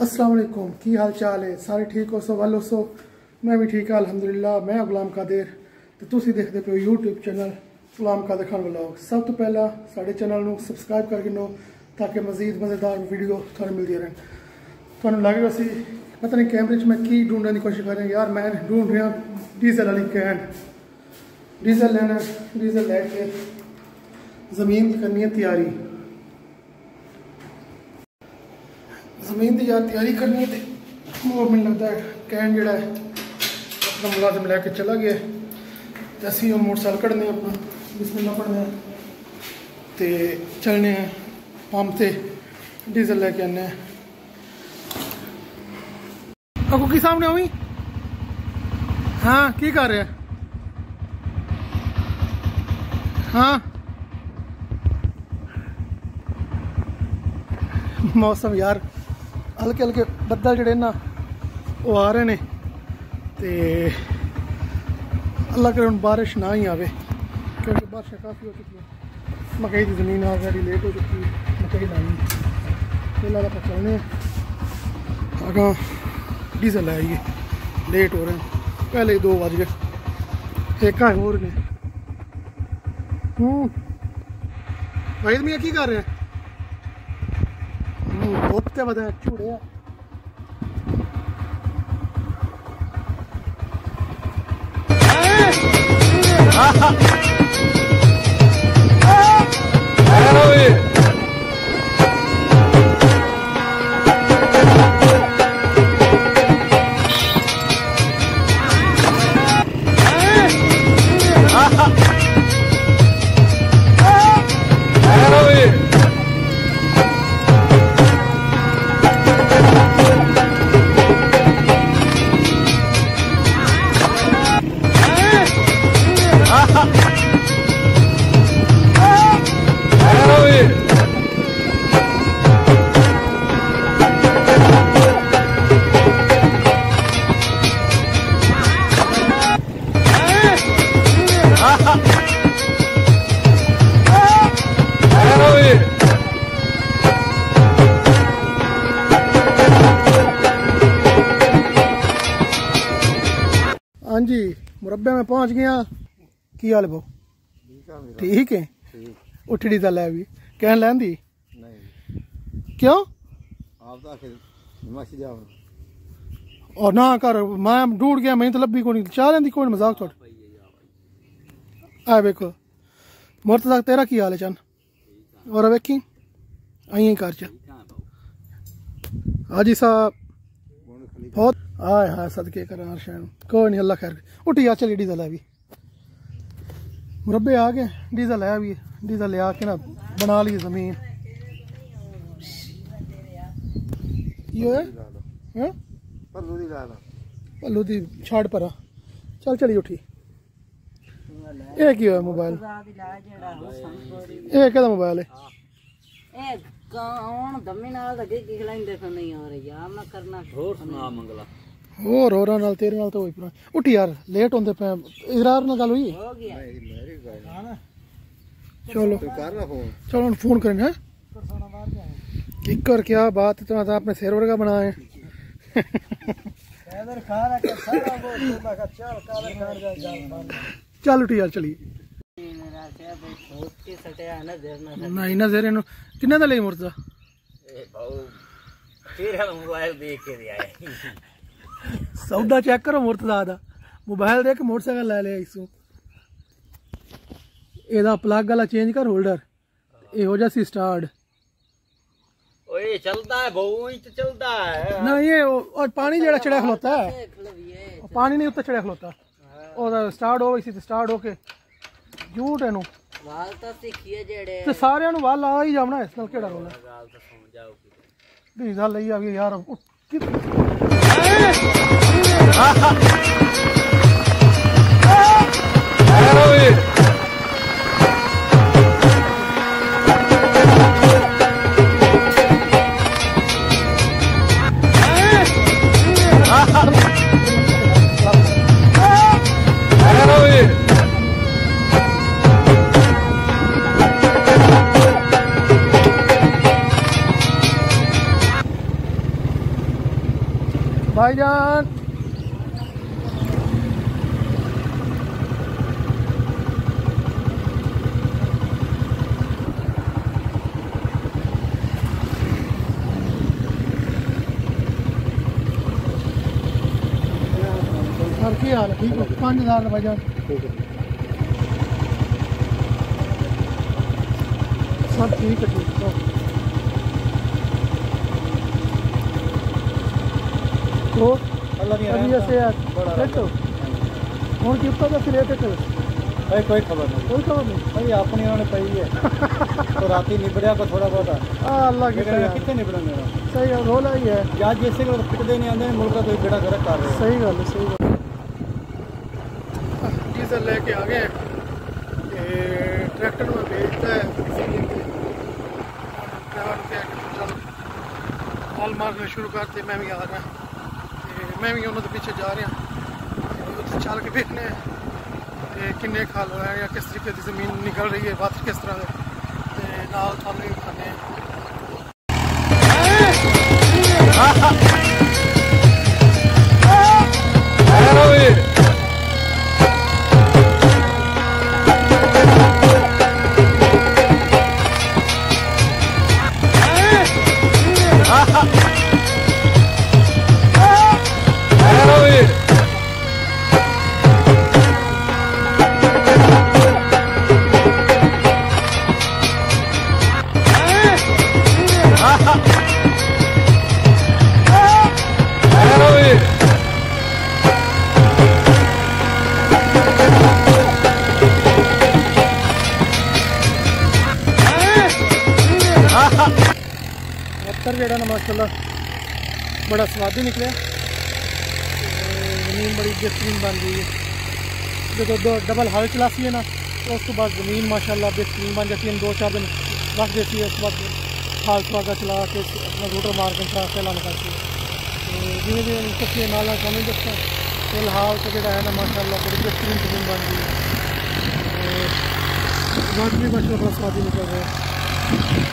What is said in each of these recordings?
अस्सलाम वालेकुम, की हाल चाल है? सारे ठीक हो सो वालो सो? मैं भी ठीक है अल्हम्दुलिल्लाह। मैं गुलाम कादिर तो तुसी देखते पे YouTube channel Ghulam Qadir Khan vlog. सब तो पहला साढ़े चैनल को सबसक्राइब करके नो ताकि मजीद मज़ेदार वीडियो थानू मिलती रहें। थानू लगेगा सी पता नहीं कैमरे च मैं की ढूंढने की कोशिश कर रहा यार। मैं ढूंढ रहा डीजल वाली कैन। डीजल लेना, डीजल लैके ज़मीन की करनी है तैयारी। ज़मीन की यार तैयारी करनी है तो वो मैंने लगता है कैन जड़ा है अपना मुलाजिम लैके चला गया तो असी हम मोटरसाइकिल कढ़ने अपना बिस्मिल्लाह पढ़ने तो चलने हैं पंप से डीजल लैके आने। आपको की सामने हुई? हाँ की कर रहे हैं? हाँ मौसम यार हल्के हल्के बदल जड़े ना वो आ रहे ने ते अल्लाह करे बारिश ना ही आवे क्योंकि बारिश काफ़ी हो चुकी है। मकई की ज़मीन ऑलरेडी लेट हो चुकी है, मकई लानी फिलहाल आप चलने आगा डीजल आएगी। लेट हो रहे हैं, पहले ही 2 बज गए। एक और ने भाई मियाँ की कर रहे हैं? धोते बता चूड़े हाँ जी मुरब्बे में पहुंच गया। की हाल बहु? ठीक है। उठ डीजल है भी कहन लैंदी नहीं क्यों? और ना कर मैं ढूंढ गया मैं तो लब्बी को नहीं चाह लेंदी कोई मजाक छोड़ आ देखो मुर्तज़ा तेरा की हाल है चन और वेखी आई कर च हाजी साहब बहुत आए हाँ सदके कर कोई नहीं अल्लाह खैर। उठी आ चली डीजल है भी मुरब्बे आ गए। डीजल है भी डीजल ले आके ना बना ली ज़मीन। यो है पल्लू दी छाड़ पर चल चली उठी। एक ही है मोबाइल एक मोबाइल है और होरा नाल तेरे नाल तो होई पुरानी। उठी यार लेट होंदे पे इकरार नाल गल हुई चलो चलो फोन करेंगे किकर क्या बात इतना था अपने शेर वर्गा बनाए। चल उठी यार चलिए नहीं ना जेरे किन्ने दा ले मुर्तज़ा सौदा चेक करो मुर्तज़ा दा मोबाइल देख मोटरसाइकिल ले लिया इसू एदा प्लग वाला चेंज कर होल्डर ए हो जासी स्टार्ट ओए चलता है बहु ही तो चलता है ना ये और पानी जेड़ा चढ़ा खलोता है पानी नहीं उत्ते चढ़ा खलोता और स्टार्ट हो इसी स्टार्ट होके झूठ है नु वाल तो सीखिए जेड़े ते सारे नु वाल आ ही जावना इस नाल केड़ा रोल है गाल तो सुन जाओ डीजल लई आ गई यार भाईजान सर की हाल है? ठीक है 5000 भाईजान सब ठीक है ठीक है तो अभी ऐसे यार और की उत्तर से रेट है भाई कोई खबर नहीं भाई अपनी उन्होंने पई है तो राती निबड़िया को थोड़ा बहुत अल्लाह की कितने निबड़ा मेरा सही है रोला ही है यार जैसे कि पिटते नहीं आते मुल्क का कोई बेड़ा गरक कर रहे हैं सही गल है सही गल डीजल लेके आ गए ट्रैक्टर में भेजता है चलो हॉल मारना शुरू करते मैं भी आ रहा मैं भी उन्होंने पीछे जा रहा चल के देखने किन्ने खाल हो रहा है या किस तरीके की जमीन निकल रही है बात किस तरह है नाल थाने भी खाने पत्थर जेड़ा ना माशाल्लाह बड़ा स्वादी निकले जमीन बड़ी बेहतरीन बन गई है जो दो डबल हल चलाती है ना तो उसके बाद ज़मीन माशाल्लाह बेहतरीन बन जाती है 2-4 दिन रख देती है उसके बाद हाल स्वादा चला के अपना रोटर मार के चला करती है धीरे धीरे निकलती है नाला समझ सकता फिलहाल तो जो है ना माशाल्लाह बड़ी बेहतरीन ज़मीन बन गई है वक्त भी माशाल्लाह बड़ा स्वादी निकल रहा है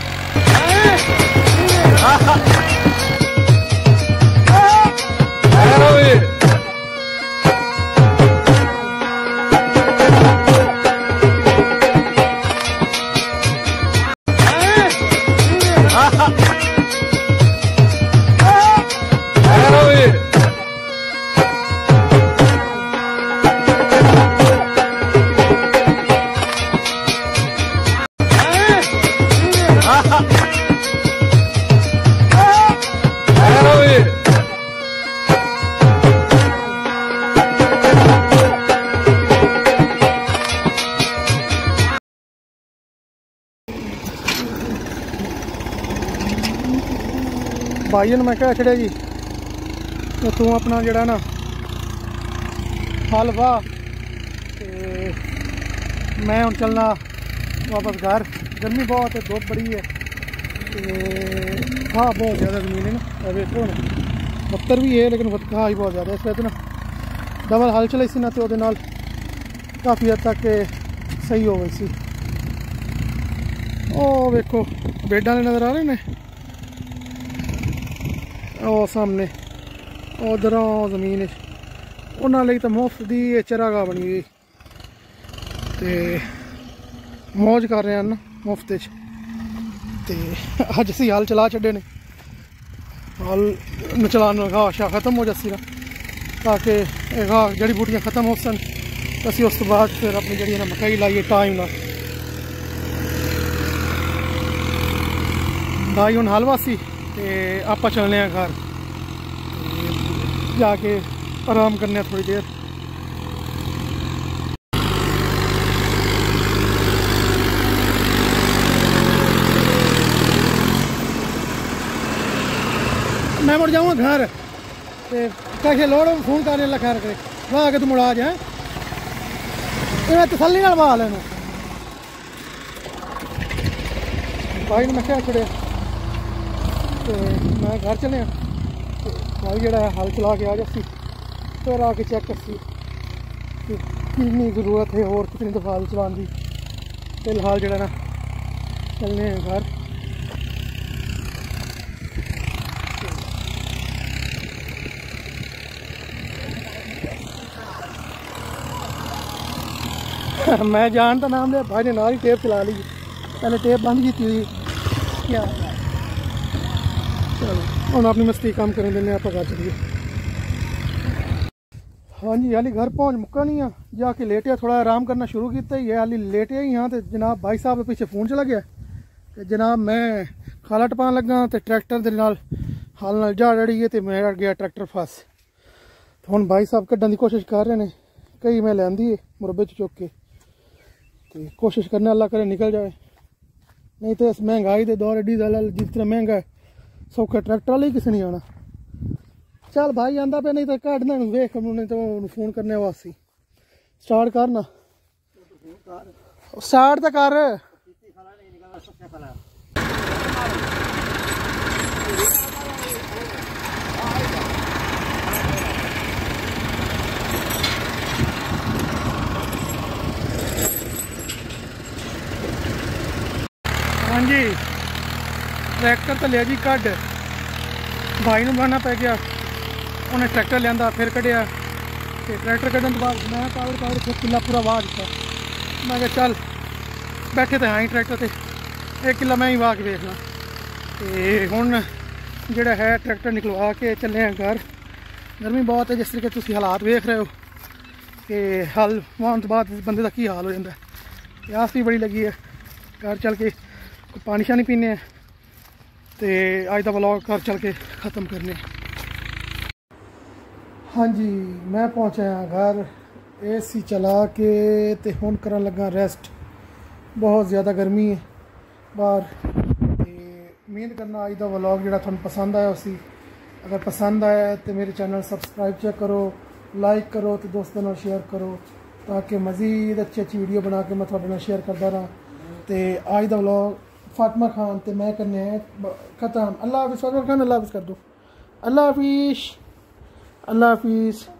भाई ने मैं क्या छड़े जी तो तू अपना जड़ा ना हल वाह मैं हूँ चलना वापस घर गर्मी बहुत है धुप बड़ी है हाँ बहुत ज़्यादा ज़मीन है ना देखो ना पत्थर भी है लेकिन घाह ही बहुत ज़्यादा इस वजह ना डबल हल चलाई सी ना तो काफ़ी हद तक सही हो गई सी ओ देखो बेडा नज़र आ रहे ने ਉਹ ਸਾਹਮਣੇ ਉਧਰੋਂ ਜ਼ਮੀਨ ਉਹਨਾਂ ਲਈ ਤਾਂ ਮੁਫਤ ਦੀ ਇਹ ਚਰਾਗਾਹ ਬਣੀ ਹੋਈ ਤੇ ਮौज ਕਰ ਰਹੇ ਹਨ ਮੁਫਤ 'ਚ ਤੇ ਅੱਜ ਅਸੀਂ ਹਾਲ ਚਲਾ ਛੱਡੇ ਨੇ ਹਾਲ ਚਲਾਉਣ ਨਾਲ ਘਾਹ ਸ਼ਾਹ ਖਤਮ ਹੋ ਜਾਸੀ ਨਾ ਤਾਂ ਕਿ ਇਹ ਘਾਹ ਜੜੀ ਬੂਟੀਆਂ ਖਤਮ ਹੋ ਸਨ ਅਸੀਂ ਉਸ ਤੋਂ ਬਾਅਦ ਫਿਰ ਆਪਣੀ ਜਿਹੜੀ ਨਾ ਮਕਈ ਲਾਈਏ ਟਾਈਮ ਨਾਲ ਭਾਈ ਹੁਣ ਹਲਵਾ ਸੀ ਤੇ ਆਪਾਂ ਚੱਲਨੇ ਆ घर जाके आराम करने थोड़ी देर मैं मुड़ जाऊँगा घर कैसे लोड़ फोन करने लगा खैर करे वहाँ आके तू मुड़ा जाए तसली ना बहा लेना भाई ने मैं क्या छड़े तो मैं घर चले भाई जरा हल चला के आ जासी फिर आके चेक करसी कितनी ज़रूरत है और कितनी दफ़ा हल चलाने की फिलहाल जरा ना चलने हैं घर मैं जान का नाम लिया, भाई ने नाल ही टेप चला ली, पहले टेप बंद की हुई क्या। चलो हम अपनी मस्ती काम करें देने, आप घर चलिए। हाँ जी हाली घर पहुँच मुक्का नहीं है, जाके लेटे थोड़ा आराम करना शुरू किया ही है, हाली लेटे ही हाँ। तो जनाब भाई साहब पीछे फोन चला गया तो जनाब मैं खाला टपान लगा तो ट्रैक्टर के नाल हाल नाल जा रही है तो मैं गया ट्रैक्टर फस। तो हम भाई साहब कढ़ने की कोशिश कर रहे हैं, कई मैं लियांदी है मुरबे चुक के, तो कोशिश करने अल्लाह करे निकल जाए, नहीं तो इस महंगाई के दौर डीजल जितना महंगा है सौखा ट्रैक्टर वाले ही किसी नहीं आना। चल भाई आंदा पे, नहीं तो कढ़ना वेख उन्हें तो फोन करने वास्ते स्टार्ट करना, स्टार्ट तो कर। हाँ जी ट्रैक्टर तो लिया जी कढ़, भाई नूं बहाना पै गया, उन्हें ट्रैक्टर लिया फिर कढ़िया, तो ट्रैक्टर कढ़न तो बाद मैं पावर फिर किला पूरा वाह दिता। मैं क्या चल बैठे तो हाँ ही ट्रैक्टर से, एक किला मैं ही वाह के देखना। तो हुण जिहड़ा है ट्रैक्टर निकलवा के चले हैं घर। गर्मी बहुत है, जिस तरीके तुसीं हालात वेख रहे हो कि हल वाहन तो बाद बंदे का की हाल हो जाता है। प्यास भी बड़ी लगी है, घर चल के पानी शानी पीने हैं, तो अज का व्लॉग घर चल के ख़त्म करने। हाँ जी मैं पहुँचा घर, AC चला के तो हुण करन लगा रेस्ट। बहुत ज़्यादा गर्मी है बाहर, उम्मीद करना अज का व्लॉग जो थोड़ा पसंद आया उसी। अगर पसंद आया तो मेरे चैनल सब्सक्राइब चेक करो, लाइक करो तो दोस्तों नाल शेयर करो, ताकि मज़ीद अच्छी अच्छी वीडियो बना के मैं थोड़े नाल शेयर करता रहा। तो अज का व्लॉग फातिमा खान तो मैं करने ख़त्म। अल्लाह हाफिज़। फातिमा खान अल्लाह हाफिज़ कर दो। अल्लाह हाफिज़, अल्लाह हाफिज़।